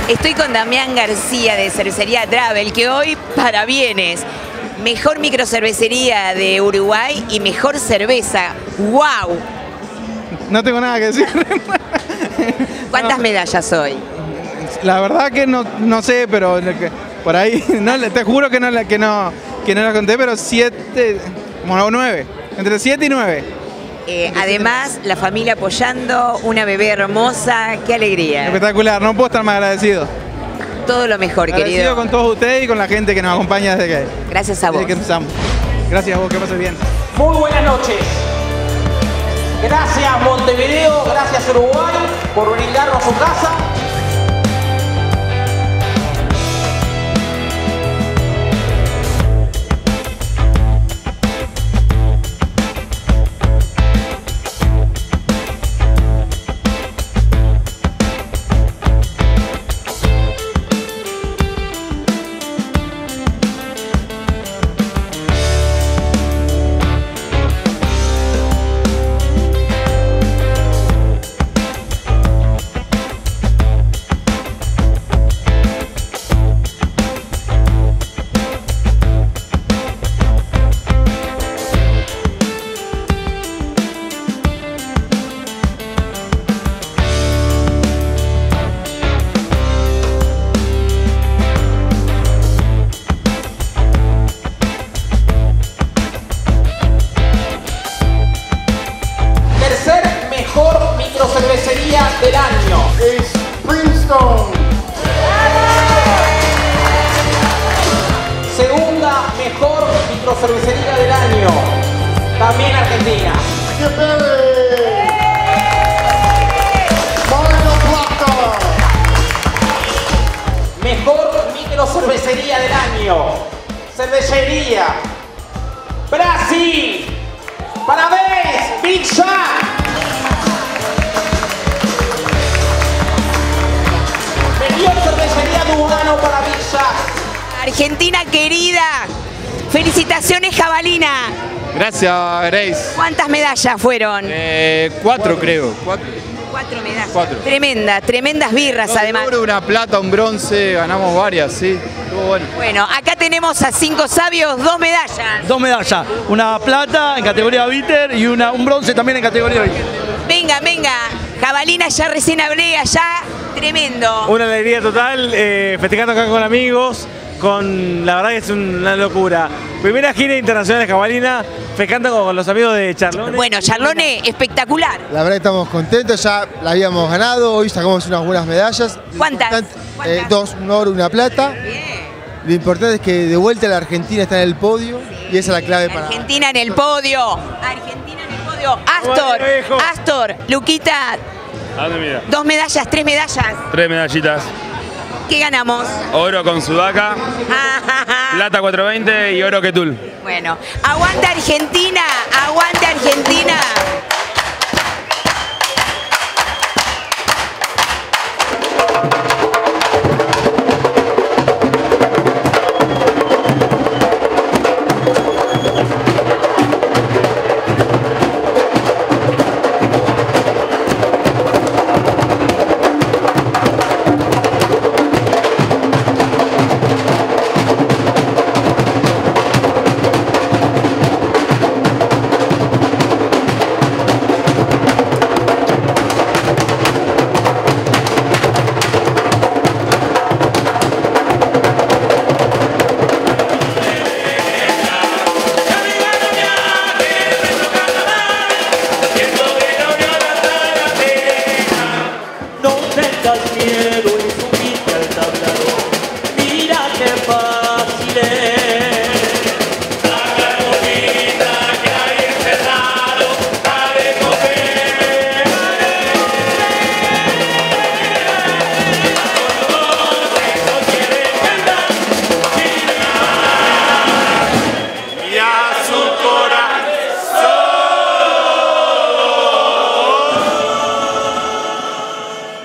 Estoy con Damián García de Cervecería Travel, que hoy para bienes, mejor microcervecería de Uruguay y mejor cerveza. ¡Wow! No tengo nada que decir. ¿Cuántas medallas hoy? La verdad que no sé, pero por ahí, no, te juro que no la conté, pero 7, bueno, 9, entre 7 y 9. Además, la familia apoyando, una bebé hermosa, qué alegría. Espectacular, no puedo estar más agradecido. Todo lo mejor, Agradecido querido. con todos ustedes y con la gente que nos acompaña Gracias a vos. desde que empezamos. Gracias a vos, que pases bien. Muy buenas noches. Gracias Montevideo, gracias Uruguay por brindarnos su casa. Cervecería del año es Princeton. Segunda mejor microcervecería del año, también Argentina. Mejor microcervecería del año, Cervecería Brasil. Parabéns, Big Shot. Cervecería Lugano para Villa. Argentina querida, felicitaciones Jabalina. Gracias, Grace. ¿Cuántas medallas fueron? 4 creo. 4 medallas. 4. Tremendas birras además. Un oro, una plata, un bronce, ganamos varias, sí. Estuvo bueno. Bueno, acá tenemos a 5 sabios, 2 medallas. 2 medallas, una plata en categoría bitter y un bronce también en categoría bitter. Venga, Jabalina, ya recién hablé allá, tremendo. Una alegría total, festejando acá con amigos, la verdad que es una locura. Primera gira internacional de Jabalina, festejando con los amigos de Charlone. Bueno, Charlone, espectacular. La verdad que estamos contentos, ya la habíamos ganado, hoy sacamos unas buenas medallas. ¿Cuántas? 2, un oro, una plata. Bien. Lo importante es que de vuelta la Argentina está en el podio y esa es la clave para... Argentina en el podio. Argentina en el podio. Astor, Luquita. ¿A dónde mira? 2 medallas, 3 medallas. 3 medallitas. ¿Qué ganamos? Oro con Sudaca, plata 420 y oro Ketul. Bueno, aguanta Argentina, aguanta Argentina. No tengas miedo.